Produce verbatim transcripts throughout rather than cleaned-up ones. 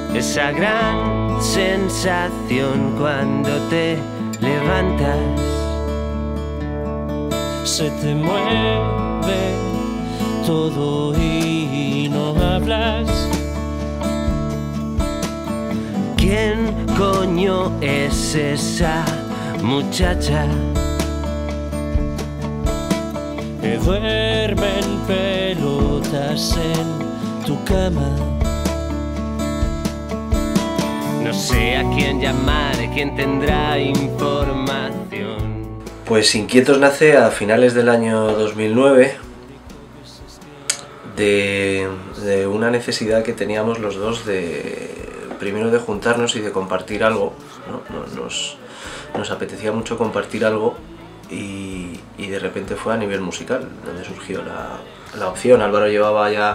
esa gran sensación cuando te levantas. Se te mueve todo y no hablas. ¿Quién coño es esa muchacha? Que duermen pelotas en tu cama. No sé a quién llamar, quién tendrá información. Pues Inquietos nace a finales del año dos mil nueve de, de una necesidad que teníamos los dos de, primero, de juntarnos y de compartir algo, ¿no? Nos, nos apetecía mucho compartir algo y, y de repente fue a nivel musical donde surgió la, la opción. Álvaro llevaba ya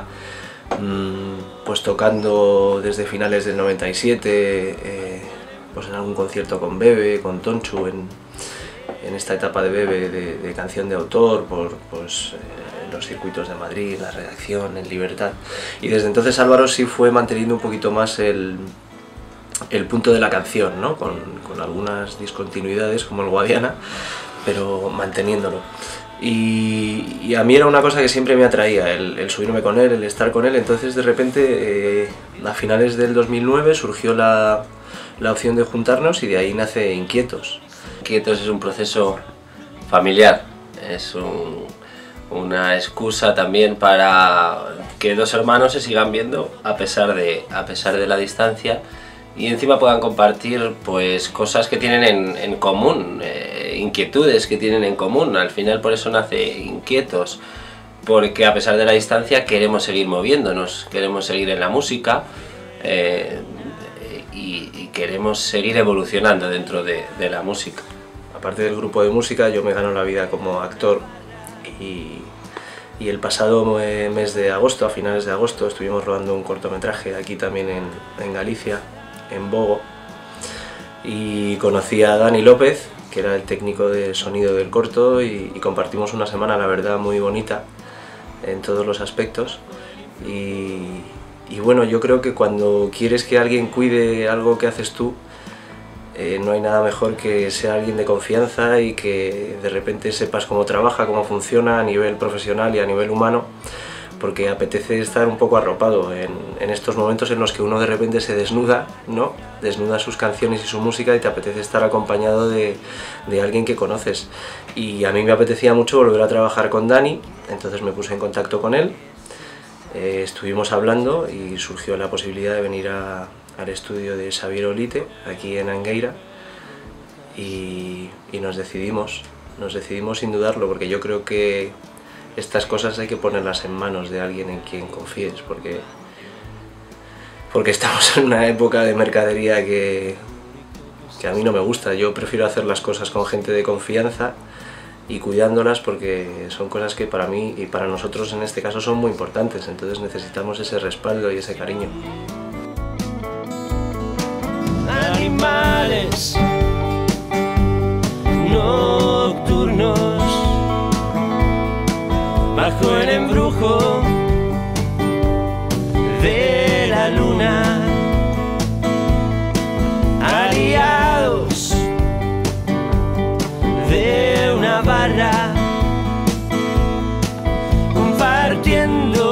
mmm, pues tocando desde finales del noventa y siete, eh, pues en algún concierto con Bebe, con Tonchu, en, en esta etapa de Bebe de, de canción de autor, por pues, eh, los circuitos de Madrid, la redacción, en Libertad. Y desde entonces Álvaro sí fue manteniendo un poquito más el, el punto de la canción, ¿no? con, con algunas discontinuidades como el Guadiana, pero manteniéndolo. Y, y a mí era una cosa que siempre me atraía, el, el subirme con él, el estar con él. Entonces de repente, eh, a finales del dos mil nueve surgió la, la opción de juntarnos y de ahí nace Inquietos. Inquietos es un proceso familiar, es un, una excusa también para que dos hermanos se sigan viendo a pesar de, a pesar de la distancia y encima puedan compartir pues cosas que tienen en, en común, eh, inquietudes que tienen en común. Al final por eso nace Inquietos, porque a pesar de la distancia queremos seguir moviéndonos, queremos seguir en la música eh, y, y queremos seguir evolucionando dentro de, de la música. Aparte del grupo de música, yo me gano la vida como actor y, y el pasado mes de agosto, a finales de agosto, estuvimos rodando un cortometraje aquí también en, en Galicia, en Bogo, y conocí a Dani López, que era el técnico de sonido del corto, y, y compartimos una semana, la verdad, muy bonita en todos los aspectos. Y, y bueno, yo creo que cuando quieres que alguien cuide algo que haces tú, Eh, no hay nada mejor que sea alguien de confianza y que de repente sepas cómo trabaja, cómo funciona a nivel profesional y a nivel humano, porque apetece estar un poco arropado en, en estos momentos en los que uno de repente se desnuda, ¿no? Desnuda sus canciones y su música y te apetece estar acompañado de, de alguien que conoces. Y a mí me apetecía mucho volver a trabajar con Dani, entonces me puse en contacto con él, eh, estuvimos hablando y surgió la posibilidad de venir a al estudio de Xavier Olite, aquí en Angueira, y, y nos decidimos, nos decidimos sin dudarlo, porque yo creo que estas cosas hay que ponerlas en manos de alguien en quien confíes, porque, porque estamos en una época de mercadería que, que a mí no me gusta. Yo prefiero hacer las cosas con gente de confianza y cuidándolas, porque son cosas que para mí y para nosotros en este caso son muy importantes, entonces necesitamos ese respaldo y ese cariño. Animales nocturnos bajo el embrujo de la luna, aliados de una barra, compartiendo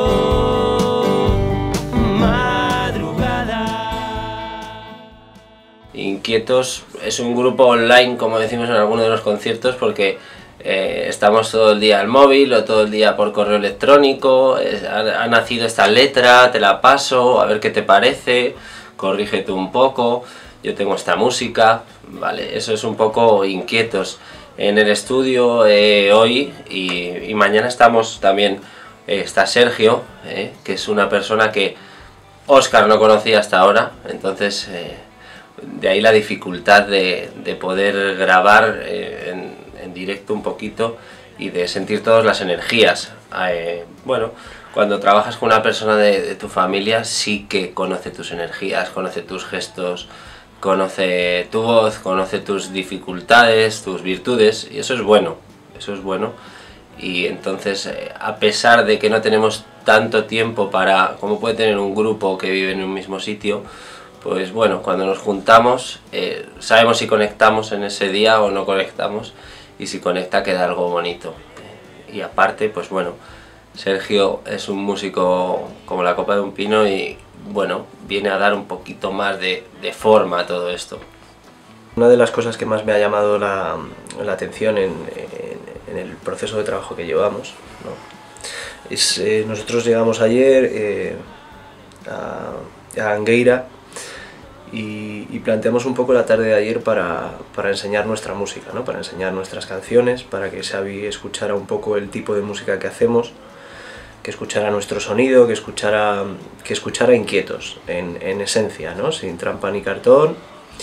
Inquietos es un grupo online, como decimos en algunos de los conciertos, porque eh, estamos todo el día al móvil o todo el día por correo electrónico. Es, ha, ha nacido esta letra, te la paso, a ver qué te parece, corrígete un poco, yo tengo esta música, vale, eso es un poco Inquietos. En el estudio eh, hoy y, y mañana estamos también, eh, está Sergio, eh, que es una persona que Óscar no conocía hasta ahora, entonces eh, de ahí la dificultad de, de poder grabar eh, en, en directo un poquito y de sentir todas las energías. Eh, bueno, cuando trabajas con una persona de, de tu familia sí que conoce tus energías, conoce tus gestos, conoce tu voz, conoce tus dificultades, tus virtudes, y eso es bueno, eso es bueno. Y entonces, eh, a pesar de que no tenemos tanto tiempo para, como puede tener un grupo que vive en un mismo sitio, pues bueno, cuando nos juntamos eh, sabemos si conectamos en ese día o no conectamos, y si conecta queda algo bonito. Y aparte, pues bueno, Sergio es un músico como la copa de un pino y bueno, viene a dar un poquito más de, de forma a todo esto. Una de las cosas que más me ha llamado la, la atención en, en, en el proceso de trabajo que llevamos, ¿no? es, eh, nosotros llegamos ayer eh, a, a Angueira y, y planteamos un poco la tarde de ayer para, para enseñar nuestra música, ¿no? Para enseñar nuestras canciones, para que Xavi escuchara un poco el tipo de música que hacemos, que escuchara nuestro sonido, que escuchara, que escuchara inquietos, en, en esencia, ¿no? Sin trampa ni cartón.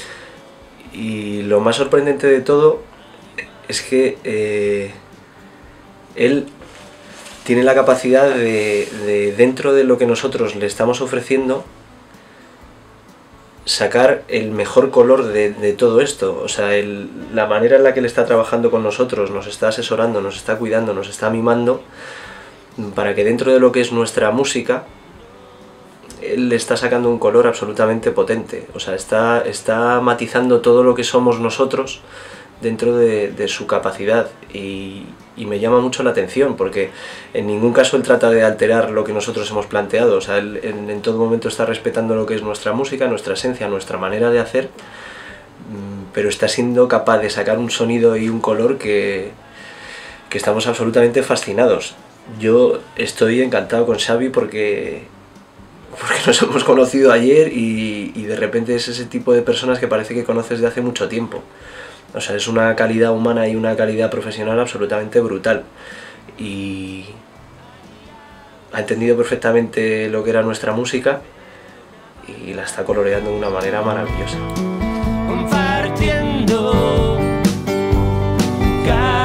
Y lo más sorprendente de todo es que eh, él tiene la capacidad de, de, dentro de lo que nosotros le estamos ofreciendo, sacar el mejor color de, de todo esto. O sea, el, la manera en la que él está trabajando con nosotros, nos está asesorando, nos está cuidando, nos está mimando, para que dentro de lo que es nuestra música, él le está sacando un color absolutamente potente. O sea, está, está matizando todo lo que somos nosotros dentro de, de su capacidad, y, y me llama mucho la atención, porque en ningún caso él trata de alterar lo que nosotros hemos planteado. O sea, él en, en todo momento está respetando lo que es nuestra música, nuestra esencia, nuestra manera de hacer, pero está siendo capaz de sacar un sonido y un color que, que estamos absolutamente fascinados. Yo estoy encantado con Xavi porque, porque nos hemos conocido ayer y, y de repente es ese tipo de personas que parece que conoces de hace mucho tiempo. O sea, es una calidad humana y una calidad profesional absolutamente brutal. Y ha entendido perfectamente lo que era nuestra música y la está coloreando de una manera maravillosa. Compartiendo cada